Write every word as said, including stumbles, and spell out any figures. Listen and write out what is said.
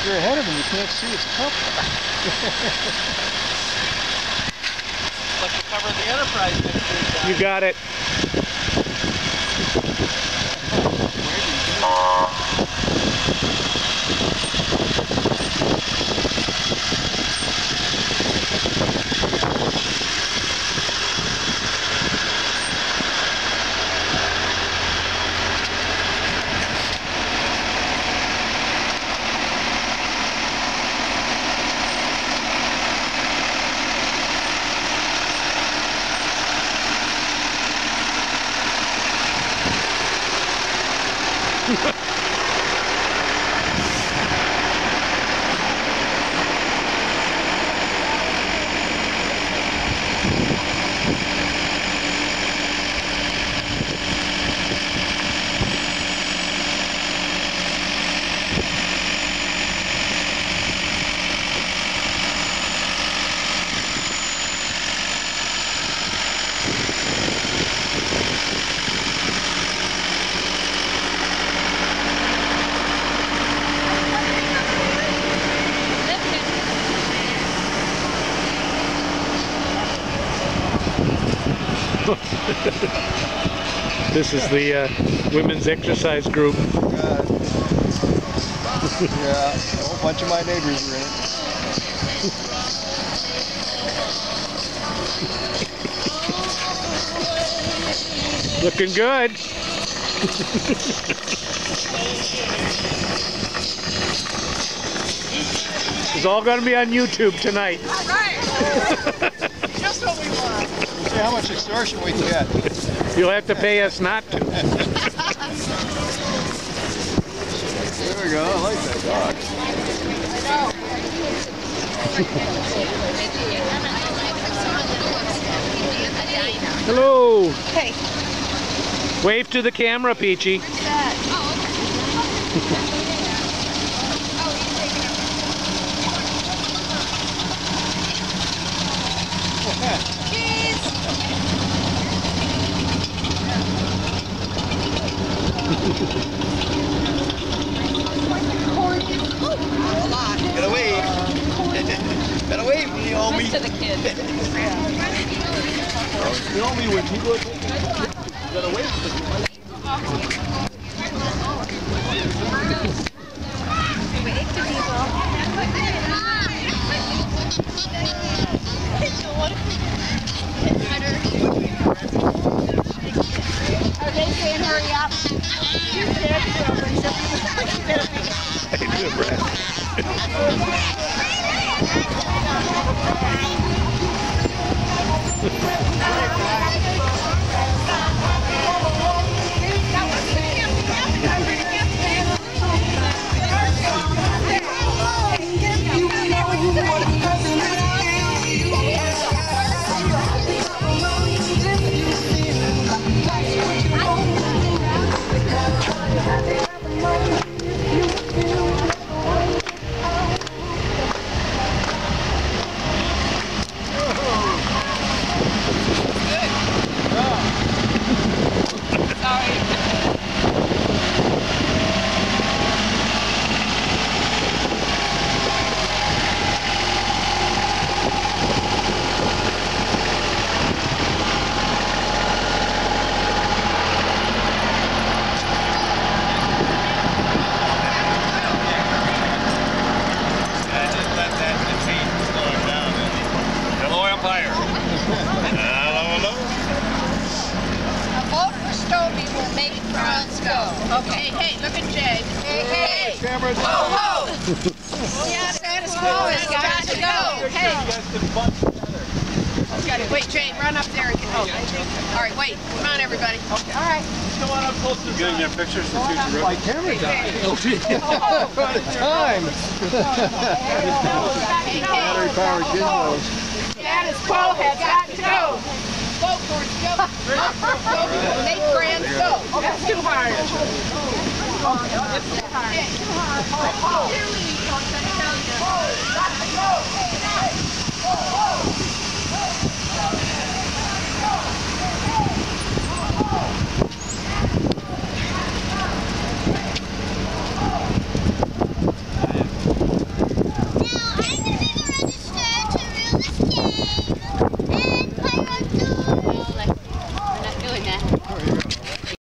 you're ahead of them, you can't see. It's tough. Like the cover of the Enterprise picture. You got it. This is the uh, women's exercise group. Uh, yeah, a whole bunch of my neighbors are in it. Looking good. It's all going to be on YouTube tonight. All right. Just what we want. We'll see how much extortion we can get. You'll have to pay us not to. There we go. I like that dog. Hello. Hey. Wave to the camera, Peachy. Gotta wave. Gotta wave, you owe me. To the kids. You owe me when people are taking it. You gotta wave to them. Wave to people. Are they saying hurry up? Your kids are I do, Brad. Okay, hey, look at Jay. Hey, hey. Cameras. Whoa, whoa. Yeah, status quo has got to go. Hey. Got it. Wait, Jay, run up there. And get, oh, all right, wait. Come on, everybody. Okay. All right. Come on up close to the getting your pictures for future. My camera died. Oh, Out of time. Battery powered gizmos. Status quo has got to go. Vote for it. Go. Make grand go. That's too hard. That's too hard.